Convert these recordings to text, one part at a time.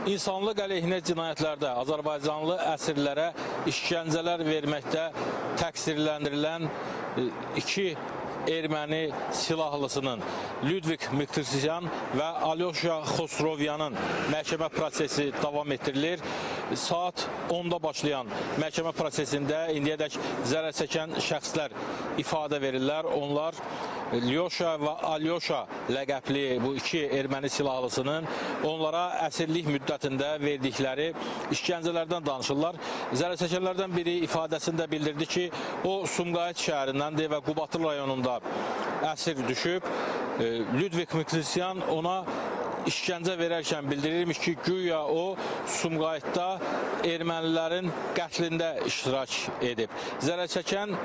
İnsanlıq əleyhinə cinayətlərdə Azərbaycanlı əsirlərə işgəncələr verməkdə təqsirləndirilən iki erməni silahlısının Ludvik Miktisyan və Alyosha Xosrovyanın məhkəmə prosesi davam etdirilir. Saat 10-da başlayan məhkəmə prosesində indiyədək zərər çəkən şəxslər ifadə verirlər. Onlar Lyosha və Alyosha ləqəbli bu iki erməni silahlısının onlara əsirlik müddətində verdikləri işgəncələrdən danışırlar. Zərər çəkənlərdən biri ifadəsində bildirdi ki, o Sumqayıt şəhərindəndir və Qubadlı rayonunda əsir düşüb. Ludvik Miktisyan ona işgəncə verərkən bildirirmiş ki, güya o Sumqayıtda ermənilərin qətlində iştirak edib. Zərər çəkən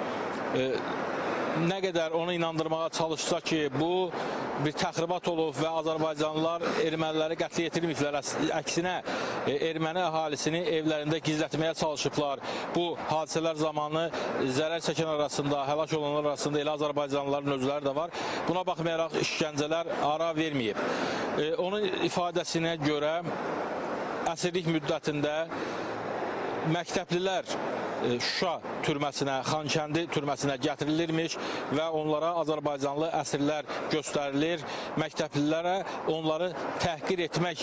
nə qədər onu inandırmağa çalışsa ki, bu bir təxribat olub və Azərbaycanlılar erməniləri qətlə yetirməyiblər. Əksinə, erməni əhalisini evlərində gizlətməyə çalışıblar. Bu hadisələr zamanı zərər çəkən arasında, həlak olanlar arasında elə Azərbaycanlıların özləri də var. Buna baxmayaraq işgəncələr ara verməyib. Onun ifadəsinə görə əsirlik müddətində məktəblilər Şuşa türməsinə, Xankəndi türməsinə gətirilirmiş və onlara Azərbaycanlı əsirlər göstərilir. Məktəblilərə onları təhqir etmək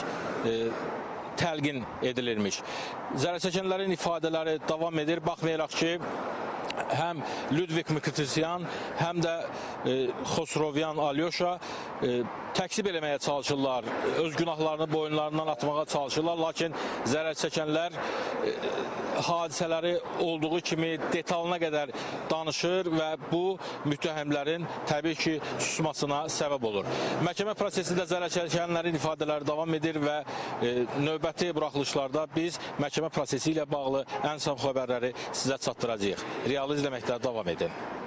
təlqin edilirmiş. Zərər çəkənlərin ifadələri davam edir. Baxmayaraq ki, həm Ludvik Miktisyan, həm də Xosrovyan Alyosha təkzib eləməyə çalışırlar, öz günahlarını boyunlarından atmağa çalışırlar, lakin zərər çəkənlər hadisələri olduğu kimi detalına qədər danışır və bu müttəhimlərin təbii ki, susmasına səbəb olur. Məhkəmə prosesində zərər çəkənlərin ifadələri davam edir və növbəti buraxılışlarda biz məhkəmə prosesi ilə bağlı ən son xəbərləri sizə çatdıracağıq. Realı izləməkdə davam edin.